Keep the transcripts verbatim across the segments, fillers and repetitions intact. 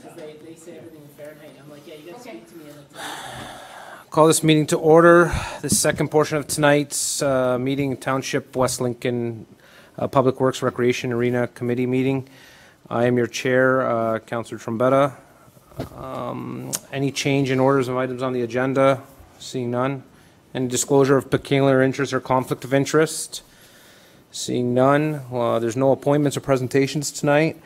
because they, they say everything in Fahrenheit. I'm like, yeah, you got to Okay. speak to me in the time. Call this meeting to order. The second portion of tonight's uh, meeting, Township West Lincoln uh, Public Works Recreation Arena Committee meeting. I am your chair, uh, Councillor Trombetta. Um, any change in orders of items on the agenda? Seeing none. Any disclosure of peculiar interest or conflict of interest? Seeing none. Well, there's no appointments or presentations tonight.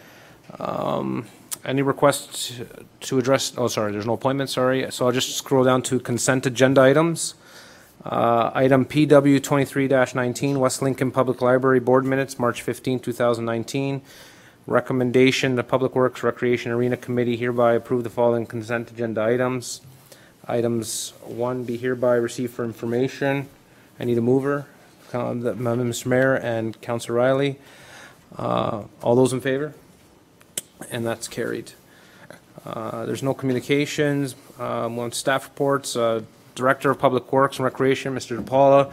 Um, Any requests to address, oh, sorry, there's no appointment, sorry. So I'll just scroll down to consent agenda items. Uh, item P W twenty-three dash nineteen, West Lincoln Public Library Board Minutes, March fifteenth, two thousand nineteen. Recommendation, the Public Works Recreation Arena Committee hereby approve the following consent agenda items. Items one, be hereby received for information. I need a mover, uh, the- Mister Mayor and Councilor Riley. Uh, all those in favor? And that's carried. Uh, there's no communications. Um, on staff reports, uh, Director of Public Works and Recreation, Mister DePaula.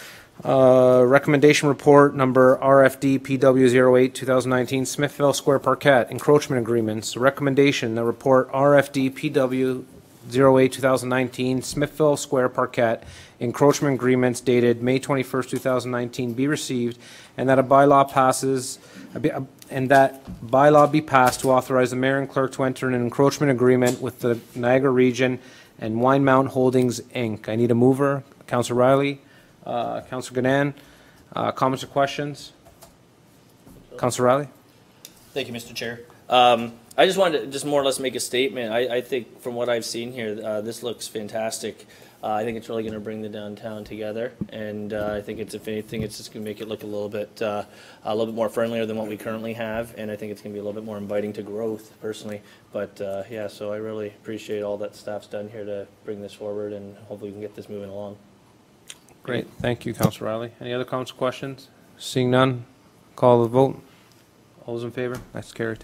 Uh, recommendation report number R F D P W zero eight two thousand nineteen, Smithville Square Parquet encroachment agreements. Recommendation, the report R F D P W zero eight two thousand nineteen, Smithville Square Parquet encroachment agreements dated May twenty-first, two thousand nineteen be received, and that a bylaw passes, and that bylaw be passed to authorize the mayor and clerk to enter an encroachment agreement with the Niagara Region and Wine Mountain Holdings, Incorporated. I need a mover. Councillor Riley, uh, Councillor Ganan. Uh, comments or questions? Councillor Riley? Thank you, Mister Chair. Um, I just wanted to just more or less make a statement. I, I think from what I've seen here, uh, this looks fantastic. Uh, I think it's really going to bring the downtown together, and uh, I think it's, if anything, it's just going to make it look a little bit uh, a little bit more friendlier than what we currently have, and I think it's going to be a little bit more inviting to growth, personally. But uh, yeah, so I really appreciate all that staff's done here to bring this forward, and hopefully we can get this moving along. Great. Thank you, Councillor Riley. Any other comments or questions? Seeing none, call the vote. All those in favor? That's carried.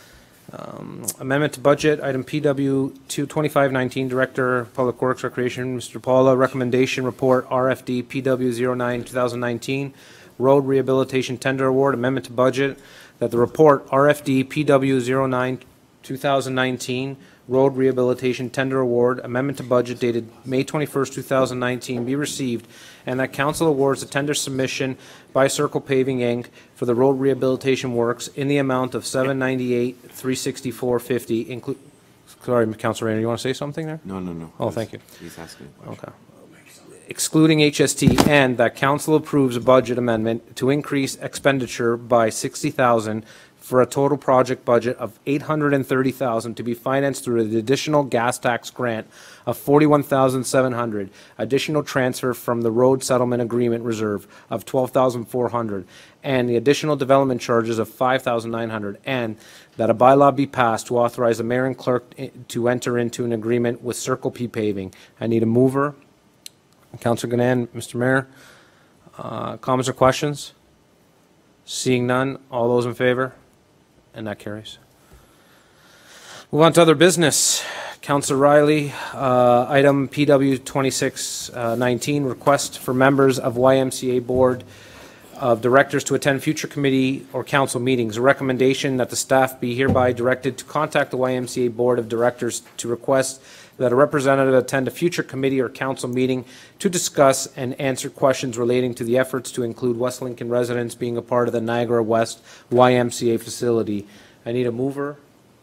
Um, amendment to budget, item P W two twenty-five nineteen, Director of Public Works Recreation, Mister Paula. Recommendation report R F D P W zero nine two thousand nineteen, Road Rehabilitation Tender Award. Amendment to budget, that the report R F D P W zero nine two thousand nineteen, Road Rehabilitation Tender Award, amendment to budget dated May twenty-first, two thousand nineteen be received, and that council awards a tender submission by Circle Paving, Incorporated for the road rehabilitation works in the amount of seven ninety-eight three sixty-four fifty. Include, sorry, Councilor Rayner, you want to say something there? No, no, no. Oh, thank you. He's asking a question. Okay. Excluding H S T, and that council approves a budget amendment to increase expenditure by sixty thousand for a total project budget of eight hundred thirty thousand to be financed through the additional gas tax grant of forty-one thousand seven hundred, additional transfer from the road settlement agreement reserve of twelve thousand four hundred, and the additional development charges of five thousand nine hundred, and that a bylaw be passed to authorize the mayor and clerk to enter into an agreement with Circle P Paving. I need a mover. Councilor Ganan, Mister Mayor. Uh, comments or questions? Seeing none, all those in favor? And that carries. Move on to other business. Councillor Riley, uh, item P W twenty-six nineteen, request for members of Y M C A Board of Directors to attend future committee or council meetings. A recommendation that the staff be hereby directed to contact the Y M C A Board of Directors to request that a representative attend a future committee or council meeting to discuss and answer questions relating to the efforts to include West Lincoln residents being a part of the Niagara West Y M C A facility. I need a mover.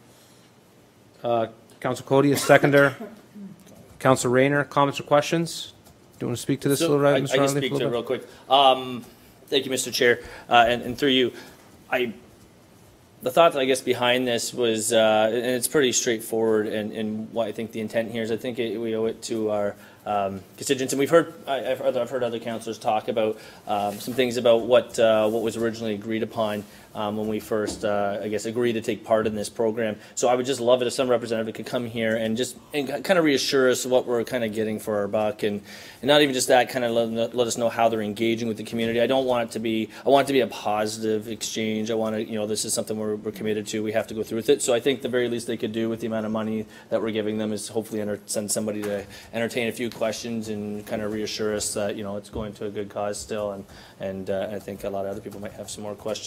Uh, Councilor Cody, a seconder. Councilor Rayner, comments or questions? Do you want to speak to this So a little bit, I, Mister I can Riley? speak to it real quick. Um, thank you, Mister Chair, uh, and, and through you, I. The thought, I guess, behind this was, uh, and it's pretty straightforward, and, and what I think the intent here is, I think it, we owe it to our um, constituents, and we've heard, I, I've, I've heard other councillors talk about um, some things about what uh, what was originally agreed upon um, when we first, uh, I guess, agreed to take part in this program. So I would just love it if some representative could come here and just and kind of reassure us what we're kind of getting for our buck, and, and not even just that, kind of let, let us know how they're engaging with the community. I don't want it to be, I want it to be a positive exchange. I want to, you know, this is something we're, we're committed to. We have to go through with it. So I think the very least they could do with the amount of money that we're giving them is hopefully enter, send somebody to entertain a few questions and kind of reassure us that, you know, it's going to a good cause still. And, and uh, I think a lot of other people might have some more questions.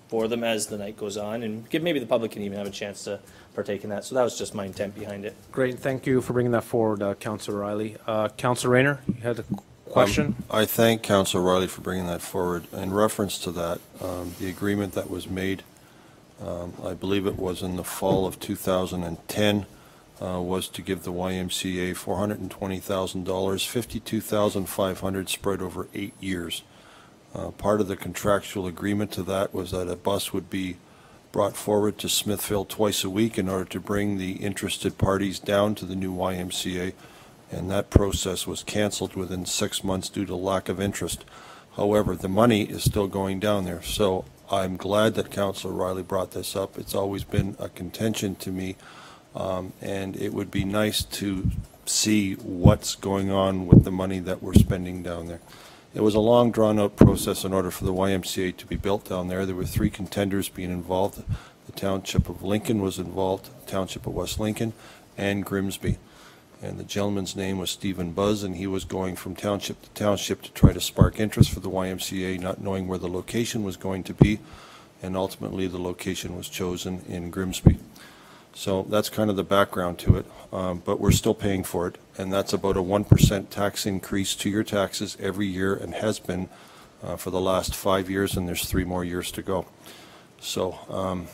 for them as the night goes on, and give, maybe the public can even have a chance to partake in that. So that was just my intent behind it. Great, thank you for bringing that forward, uh, Councillor Riley. Uh, Councillor Rayner, you had a question? Um, I thank Councillor Riley for bringing that forward. In reference to that, um, the agreement that was made, um, I believe it was in the fall of two thousand ten, uh, was to give the Y M C A four hundred twenty thousand dollars, fifty-two thousand five hundred dollars spread over eight years. Uh, part of the contractual agreement to that was that a bus would be brought forward to Smithville twice a week in order to bring the interested parties down to the new Y M C A, and that process was canceled within six months due to lack of interest. However, the money is still going down there, so I'm glad that Councillor Riley brought this up. It's always been a contention to me, um, and it would be nice to see what's going on with the money that we're spending down there. It was a long, drawn-out process in order for the Y M C A to be built down there. There were three contenders being involved. The Township of Lincoln was involved, the Township of West Lincoln, and Grimsby. And the gentleman's name was Stephen Buzz, and he was going from township to township to try to spark interest for the Y M C A, not knowing where the location was going to be, and ultimately the location was chosen in Grimsby. So that's kind of the background to it, um, but we're still paying for it, and that's about a one percent tax increase to your taxes every year, and has been uh, for the last five years, and there's three more years to go. So, um,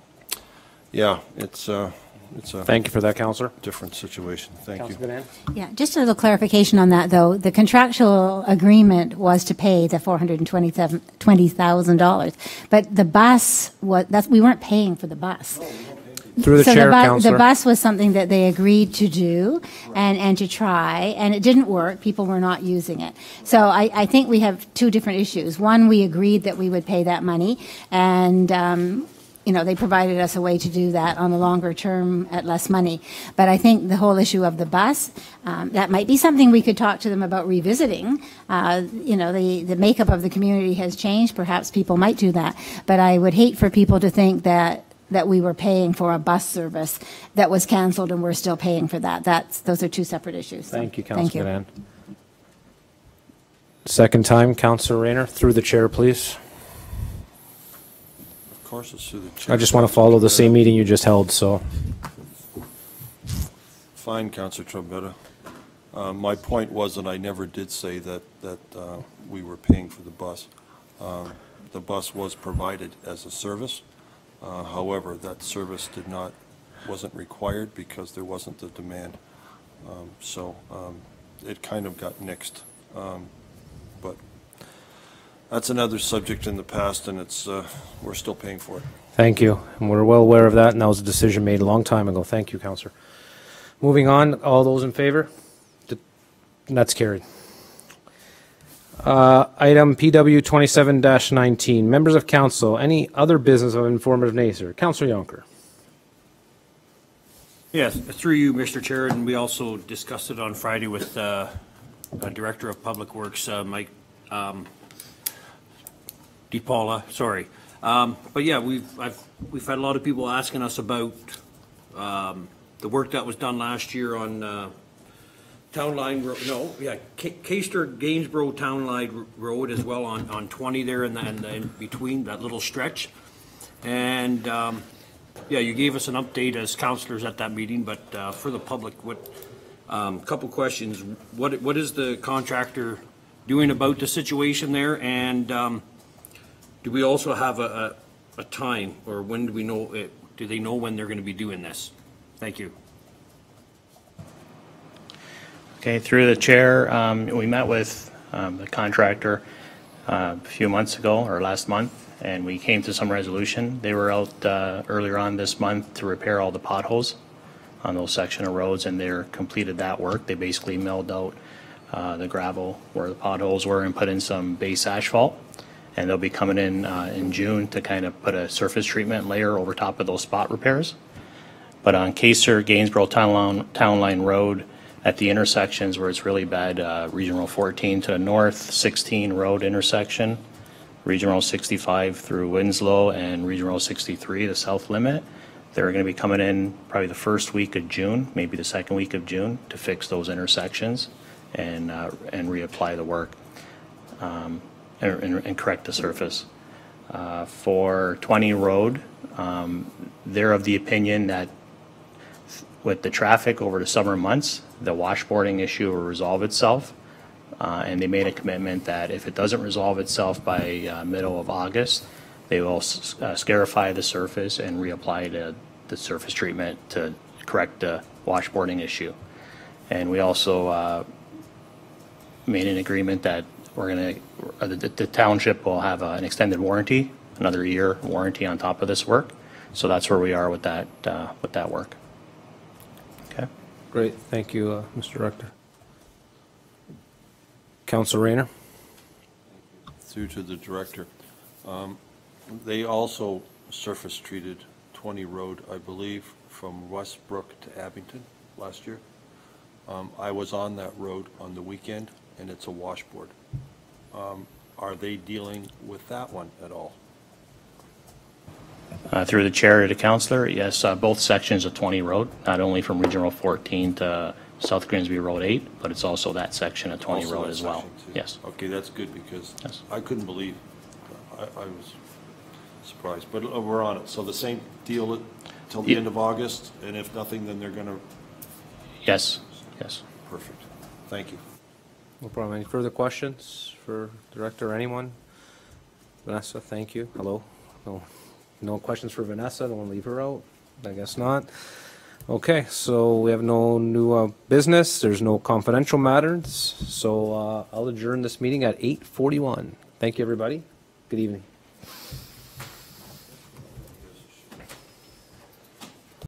yeah, it's, uh, it's a Thank you for that, Councillor. different situation. Thank you. Councillor Ganan? Yeah, just a little clarification on that, though. The contractual agreement was to pay the four hundred twenty thousand dollars, but the bus was, that's, we weren't paying for the bus. Through the So chair, bu- Councillor. The bus was something that they agreed to do and, and to try, and it didn't work. People were not using it. So I, I think we have two different issues. One, we agreed that we would pay that money, and, um, you know, they provided us a way to do that on a longer term at less money. But I think the whole issue of the bus, um, that might be something we could talk to them about revisiting. Uh, you know, the, the makeup of the community has changed. Perhaps people might do that. But I would hate for people to think that that we were paying for a bus service that was canceled and we're still paying for that. That's, those are two separate issues. So, Thank you, thank Councillor Ganan. Second time, Councillor Rayner, through the chair, please. Of course, it's through the chair. I just want to follow the same meeting you just held, so. Fine, Councillor Trombetta. Uh, my point was that I never did say that, that uh, we were paying for the bus. Um, the bus was provided as a service. Uh, however, that service did not, wasn't required because there wasn't the demand. Um, so um, it kind of got nixed. Um, but that's another subject in the past, and it's uh, we're still paying for it. Thank you. And we're well aware of that, and that was a decision made a long time ago. Thank you, Councillor. Moving on, all those in favor? D- That's carried. Uh, item P W twenty-seven dash nineteen. Members of Council, any other business of informative nature? Councillor Yonker. Yes, through you, Mister Chair, and we also discussed it on Friday with uh, uh, Director of Public Works, uh, Mike um, DePaula, sorry. Um, but yeah, we've, I've, we've had a lot of people asking us about um, the work that was done last year on uh, Town Line, Ro- no, yeah, Ca- Caister Gainsborough Town Line R- Road as well on, on twenty there and then in between that little stretch. And um, yeah, you gave us an update as councillors at that meeting, but uh, for the public, what, um, couple questions. What, what is the contractor doing about the situation there? And um, do we also have a, a, a time, or when do we know, it, do they know when they're going to be doing this? Thank you. Okay, through the chair, um, we met with um, the contractor uh, a few months ago, or last month, and we came to some resolution. They were out uh, earlier on this month to repair all the potholes on those section of roads, and they're completed that work. They basically milled out uh, the gravel where the potholes were and put in some base asphalt, and they'll be coming in uh, in June to kind of put a surface treatment layer over top of those spot repairs. But on Caister Gainsborough Town Line, Town Line Road, at the intersections where it's really bad, uh, Regional fourteen to the north, sixteen road intersection, Regional sixty-five through Winslow, and Regional sixty-three, the south limit. They're going to be coming in probably the first week of June, maybe the second week of June, to fix those intersections and uh, and reapply the work um, and, and, and correct the surface. Uh, For twenty Road, um, they're of the opinion that with the traffic over the summer months, the washboarding issue will resolve itself. Uh, And they made a commitment that if it doesn't resolve itself by uh, middle of August, they will s- uh, scarify the surface and reapply the, the surface treatment to correct the washboarding issue. And we also uh, made an agreement that we're going to, the the township will have uh, an extended warranty, another year warranty on top of this work. So that's where we are with that, uh, with that work. Okay. Great, thank you, uh, Mister Director. Councilor Rayner? Through to the director. Um, They also surface treated twenty Road, I believe, from Westbrook to Abington last year. Um, I was on that road on the weekend, and it's a washboard. Um, Are they dealing with that one at all? Uh, Through the chair to the councillor, yes, uh, both sections of twenty Road, not only from Regional fourteen to South Grimsby Road eight, but it's also that section of twenty Also Road that as well. section, too? Yes. Okay, that's good, because Yes. I couldn't believe, I, I was surprised, but uh, we're on it. So the same deal till the Ye- end of August, and if nothing, then they're gonna, Yes, yes. perfect. Thank you. No problem. Any further questions for Director or anyone? Vanessa, thank you. Hello? No, no questions for Vanessa? Don't want to leave her out? I guess not. Okay, so we have no new uh, business. There's no confidential matters. So uh, I'll adjourn this meeting at eight forty-one. Thank you, everybody. Good evening.